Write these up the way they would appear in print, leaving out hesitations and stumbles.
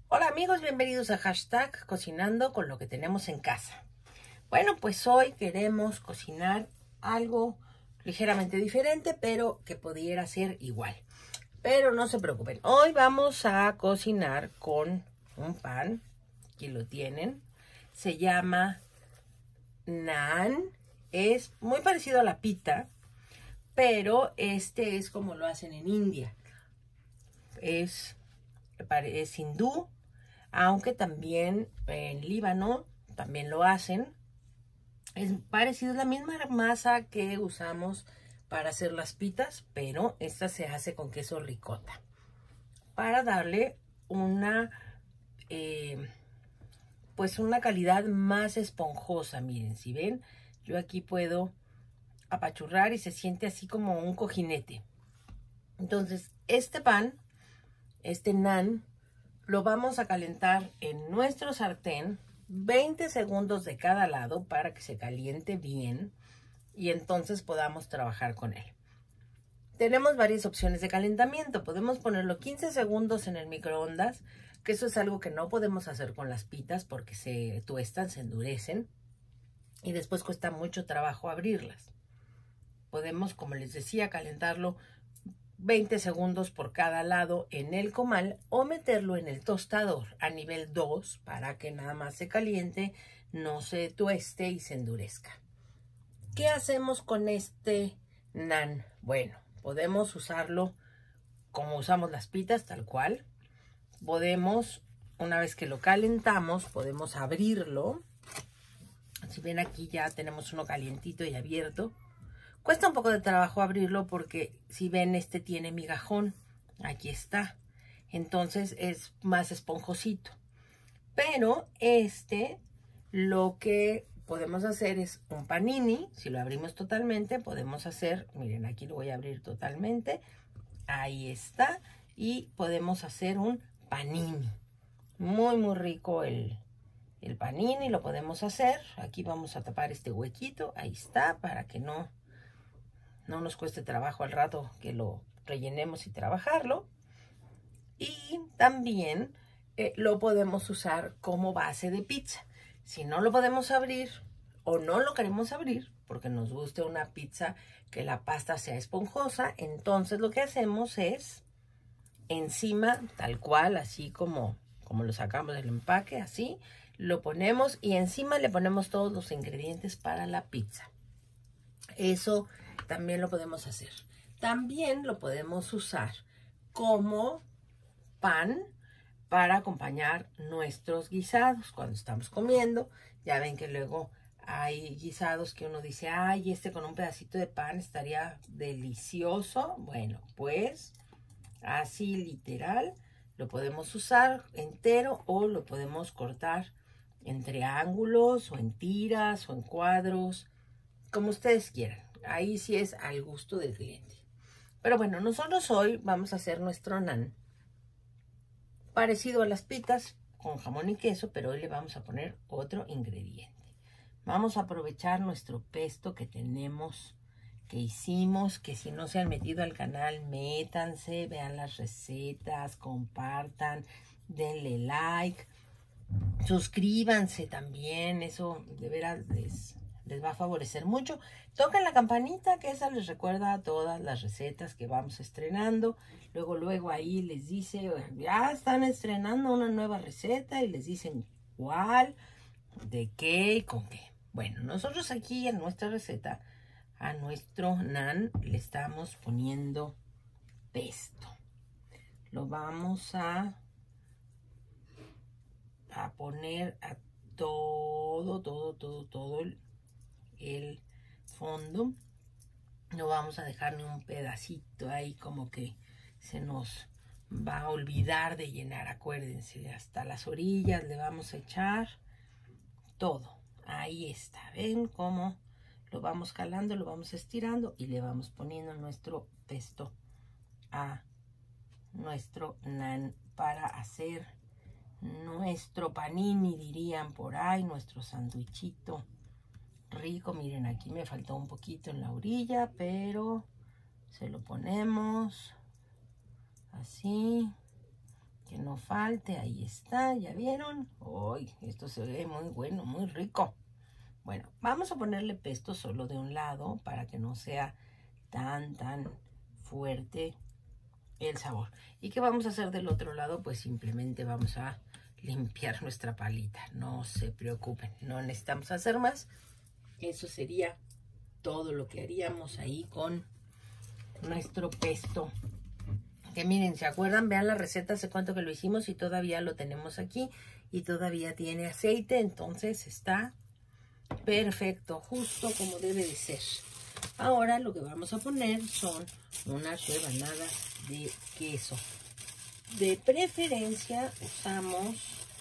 Hola amigos, bienvenidos a Hashtag Cocinando con lo que tenemos en casa. Bueno, pues hoy queremos cocinar algo ligeramente diferente, pero que pudiera ser igual. Pero no se preocupen, hoy vamos a cocinar con un pan, aquí lo tienen, se llama naan, es muy parecido a la pita, pero este es como lo hacen en India, es hindú, aunque también en Líbano también lo hacen. Es parecido, es la misma masa que usamos para hacer las pitas, pero esta se hace con queso ricota para darle una pues una calidad más esponjosa. Miren, si ven, yo aquí puedo apachurrar y se siente así como un cojinete. Entonces este pan, este naan, lo vamos a calentar en nuestro sartén 20 segundos de cada lado para que se caliente bien y entonces podamos trabajar con él. Tenemos varias opciones de calentamiento. Podemos ponerlo 15 segundos en el microondas, que eso es algo que no podemos hacer con las pitas porque se tuestan, se endurecen y después cuesta mucho trabajo abrirlas. Podemos, como les decía, calentarlo 20 segundos por cada lado en el comal o meterlo en el tostador a nivel 2 para que nada más se caliente, no se tueste y se endurezca. ¿Qué hacemos con este naan? Bueno, podemos usarlo como usamos las pitas, tal cual. Podemos, una vez que lo calentamos, podemos abrirlo. Si ven, aquí ya tenemos uno calientito y abierto. Cuesta un poco de trabajo abrirlo porque si ven, este tiene migajón. Aquí está. Entonces es más esponjosito. Pero lo que podemos hacer es un panini. Si lo abrimos totalmente, podemos hacer, miren, aquí lo voy a abrir totalmente. Ahí está. Y podemos hacer un panini. Muy, muy rico el panini, lo podemos hacer. Aquí vamos a tapar este huequito. Ahí está, para que no nos cueste trabajo al rato que lo rellenemos y trabajarlo. Y también lo podemos usar como base de pizza. Si no lo podemos abrir o no lo queremos abrir porque nos guste una pizza que la pasta sea esponjosa, entonces lo que hacemos es encima, tal cual, así como lo sacamos del empaque, así lo ponemos y encima le ponemos todos los ingredientes para la pizza. Eso también lo podemos hacer. También lo podemos usar como pan para acompañar nuestros guisados cuando estamos comiendo. Ya ven que luego hay guisados que uno dice, ay, con un pedacito de pan estaría delicioso. Bueno, pues así literal lo podemos usar entero o lo podemos cortar en triángulos o en tiras o en cuadros, como ustedes quieran. Ahí sí es al gusto del cliente. Pero bueno, nosotros hoy vamos a hacer nuestro naan parecido a las pitas con jamón y queso, pero hoy le vamos a poner otro ingrediente. Vamos a aprovechar nuestro pesto que tenemos, que hicimos, que si no se han metido al canal, métanse, vean las recetas, compartan, denle like, suscríbanse también, eso de veras les va a favorecer mucho. Toquen la campanita, que esa les recuerda todas las recetas que vamos estrenando. Luego ahí les dice, ya están estrenando una nueva receta y les dicen cuál, de qué y con qué. Bueno, nosotros aquí en nuestra receta, a nuestro naan le estamos poniendo pesto. Lo vamos a poner a todo el fondo. No vamos a dejar ni un pedacito ahí como que se nos va a olvidar de llenar. Acuérdense, hasta las orillas le vamos a echar todo. Ahí está, ven cómo lo vamos jalando, lo vamos estirando y le vamos poniendo nuestro pesto a nuestro naan para hacer nuestro panini, dirían por ahí, nuestro sándwichito rico. Miren, aquí me faltó un poquito en la orilla, pero se lo ponemos así Que no falte, ahí está, ¿ya vieron? ¡Uy! Esto se ve muy bueno, muy rico. Bueno, vamos a ponerle pesto solo de un lado para que no sea tan fuerte el sabor. ¿Y qué vamos a hacer del otro lado? Pues simplemente vamos a limpiar nuestra palita. No se preocupen, no necesitamos hacer más. Eso sería todo lo que haríamos ahí con nuestro pesto. Que miren, ¿se acuerdan? Vean la receta, hace cuánto que lo hicimos y todavía lo tenemos aquí. Y todavía tiene aceite, entonces está perfecto, justo como debe de ser. Ahora lo que vamos a poner son unas rebanadas de queso. De preferencia usamos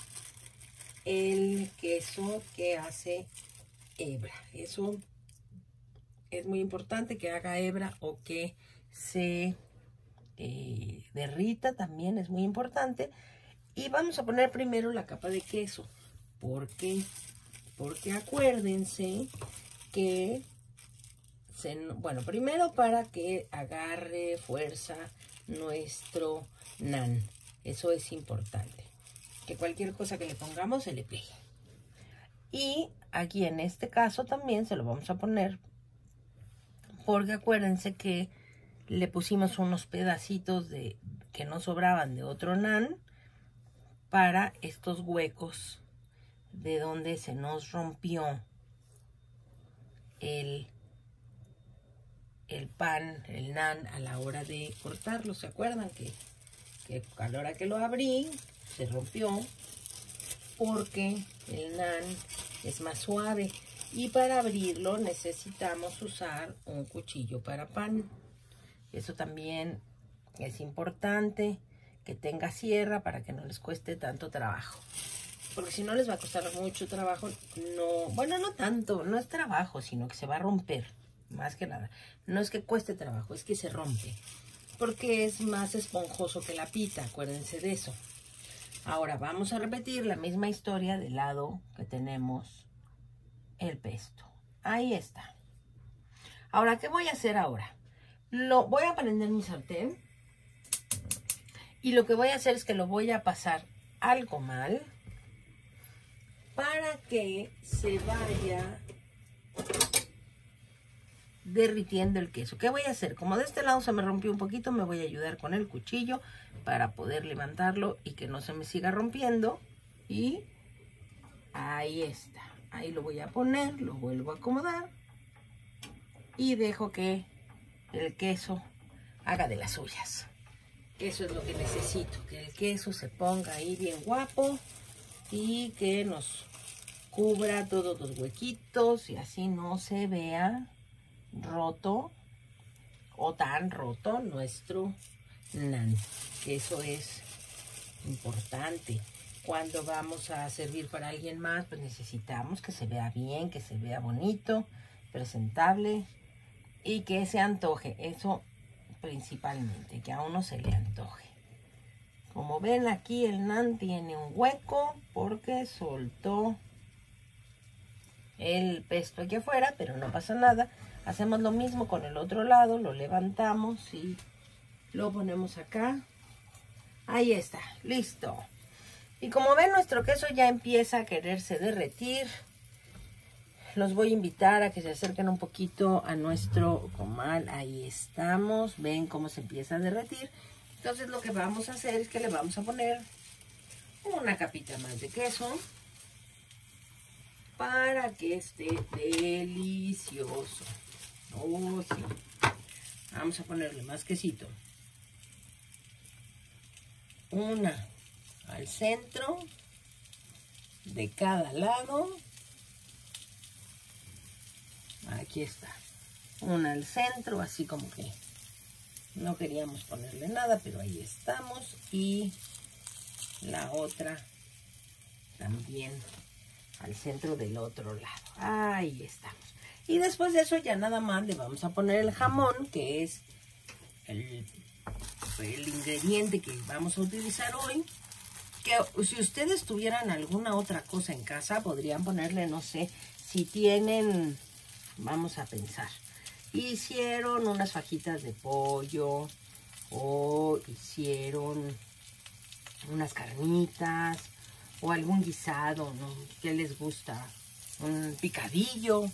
el queso que hace hebra. Eso es muy importante, que haga hebra o que se derrita, también es muy importante. Y vamos a poner primero la capa de queso. ¿Por qué? Porque acuérdense que bueno, primero para que agarre fuerza nuestro naan. Eso es importante. Que cualquier cosa que le pongamos se le pegue. Y aquí en este caso también se lo vamos a poner porque acuérdense que le pusimos unos pedacitos que no sobraban de otro naan para estos huecos de donde se nos rompió el pan, el naan, a la hora de cortarlo. ¿Se acuerdan que a la hora que lo abrí se rompió? Porque el naan es más suave y para abrirlo necesitamos usar un cuchillo para pan. Eso también es importante, que tenga sierra para que no les cueste tanto trabajo. Porque si no les va a costar mucho trabajo, bueno, no tanto, no es trabajo, sino que se va a romper, más que nada. No es que cueste trabajo, es que se rompe, porque es más esponjoso que la pita, acuérdense de eso. Ahora vamos a repetir la misma historia del lado que tenemos el pesto. Ahí está. Ahora, ¿qué voy a hacer ahora? Voy a prender mi sartén y lo que voy a hacer es que lo voy a pasar al comal para que se vaya derritiendo el queso. ¿Qué voy a hacer? Como de este lado se me rompió un poquito, me voy a ayudar con el cuchillo para poder levantarlo y que no se me siga rompiendo. Y ahí está. Ahí lo voy a poner, lo vuelvo a acomodar y dejo que el queso haga de las suyas. Eso es lo que necesito, que el queso se ponga ahí bien guapo y que nos cubra todos los huequitos y así no se vea roto o tan roto nuestro naan. Eso es importante. Cuando vamos a servir para alguien más, pues necesitamos que se vea bien, que se vea bonito, presentable y que se antoje. Eso principalmente, que a uno se le antoje. Como ven, aquí el naan tiene un hueco porque soltó el pesto aquí afuera, pero no pasa nada. Hacemos lo mismo con el otro lado, lo levantamos y lo ponemos acá. Ahí está, listo. Y como ven, nuestro queso ya empieza a quererse derretir. Los voy a invitar a que se acerquen un poquito a nuestro comal. Ahí estamos, ven cómo se empieza a derretir. Entonces lo que vamos a hacer es que le vamos a poner una capita más de queso para que esté delicioso. Oh, sí. Vamos a ponerle más quesito. Una al centro de cada lado. Aquí está. Una al centro, así como que no queríamos ponerle nada, pero ahí estamos. Y la otra también al centro del otro lado. Ahí estamos. Y después de eso ya nada más le vamos a poner el jamón, que es el ingrediente que vamos a utilizar hoy. Que si ustedes tuvieran alguna otra cosa en casa, podrían ponerle, no sé, si tienen, vamos a pensar, hicieron unas fajitas de pollo o hicieron unas carnitas o algún guisado, ¿no? ¿Qué les gusta? Un picadillo,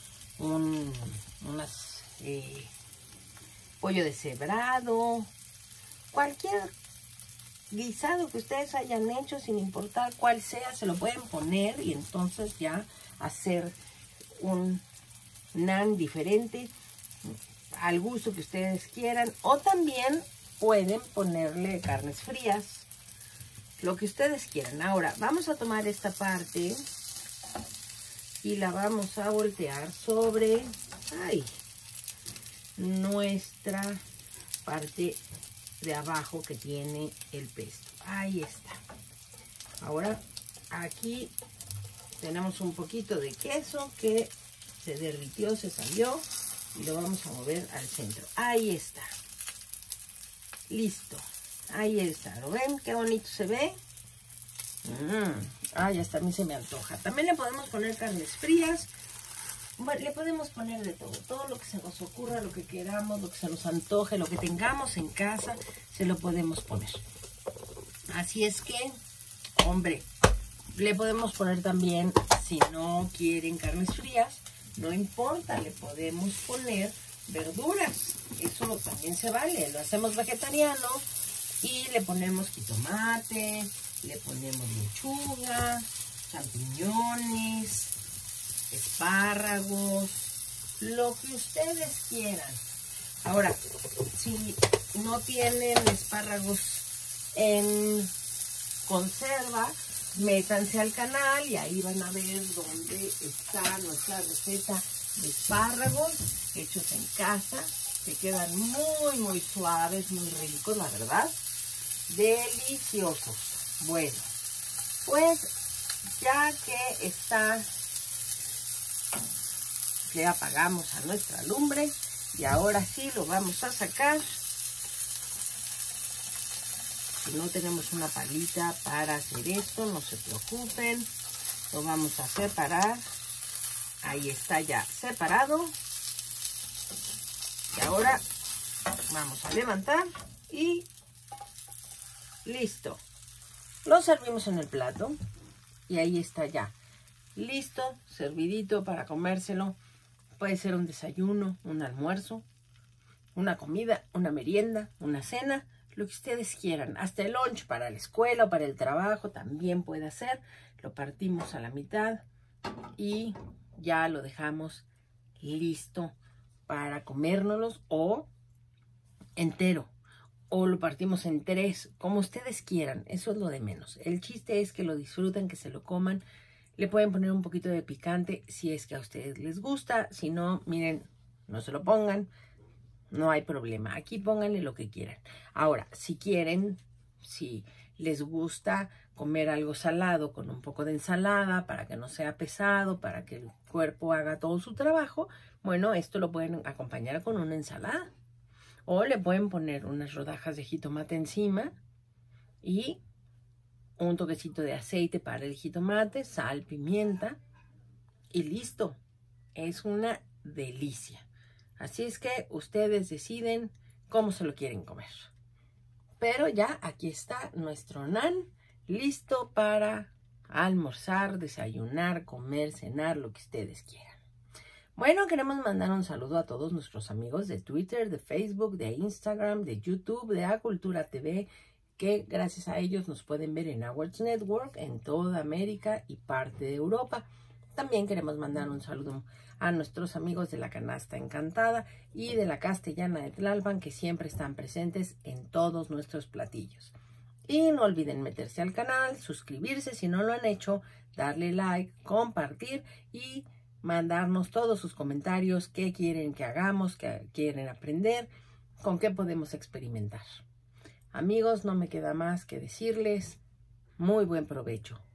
pollo deshebrado, cualquier guisado que ustedes hayan hecho, sin importar cuál sea, se lo pueden poner y entonces ya hacer un naan diferente al gusto que ustedes quieran. O también pueden ponerle carnes frías, lo que ustedes quieran. Ahora vamos a tomar esta parte y la vamos a voltear sobre nuestra parte de abajo que tiene el pesto. Ahí está. Ahora aquí tenemos un poquito de queso que se derritió, se salió y lo vamos a mover al centro. Ahí está. Listo. Ahí está. ¿Lo ven? Qué bonito se ve. Ya hasta a mí se me antoja. También le podemos poner carnes frías. Bueno, le podemos poner de todo lo que se nos ocurra, lo que queramos, lo que se nos antoje, lo que tengamos en casa, se lo podemos poner. Así es que, hombre, le podemos poner también, si no quieren carnes frías, no importa, le podemos poner verduras. Eso también se vale, lo hacemos vegetariano y le ponemos jitomate, le ponemos lechuga, champiñones, espárragos, lo que ustedes quieran. Ahora, si no tienen espárragos en conserva, métanse al canal y ahí van a ver dónde está nuestra receta de espárragos hechos en casa, que quedan muy muy suaves, muy ricos, la verdad, deliciosos. Bueno, pues ya que está, le apagamos a nuestra lumbre y ahora sí lo vamos a sacar. Si no tenemos una palita para hacer esto, no se preocupen, lo vamos a separar. Ahí está ya separado. Y ahora vamos a levantar y listo. Lo servimos en el plato y ahí está ya listo, servidito para comérselo. Puede ser un desayuno, un almuerzo, una comida, una merienda, una cena, lo que ustedes quieran. Hasta el lunch para la escuela o para el trabajo también puede ser. Lo partimos a la mitad y ya lo dejamos listo para comérnoslos, o entero, o lo partimos en 3, como ustedes quieran. Eso es lo de menos. El chiste es que lo disfruten, que se lo coman. Le pueden poner un poquito de picante si es que a ustedes les gusta. Si no, miren, no se lo pongan. No hay problema. Aquí pónganle lo que quieran. Ahora, si quieren, si les gusta comer algo salado con un poco de ensalada para que no sea pesado, para que el cuerpo haga todo su trabajo, bueno, esto lo pueden acompañar con una ensalada. O le pueden poner unas rodajas de jitomate encima y un toquecito de aceite para el jitomate, sal, pimienta y listo. Es una delicia. Así es que ustedes deciden cómo se lo quieren comer. Pero ya aquí está nuestro naan listo para almorzar, desayunar, comer, cenar, lo que ustedes quieran. Bueno, queremos mandar un saludo a todos nuestros amigos de Twitter, de Facebook, de Instagram, de YouTube, de Acultura TV, que gracias a ellos nos pueden ver en Awards Network en toda América y parte de Europa. También queremos mandar un saludo a nuestros amigos de la Canasta Encantada y de la Castellana de Tlalpan, que siempre están presentes en todos nuestros platillos. Y no olviden meterse al canal, suscribirse si no lo han hecho, darle like, compartir y mandarnos todos sus comentarios, qué quieren que hagamos, qué quieren aprender, con qué podemos experimentar. Amigos, no me queda más que decirles muy buen provecho.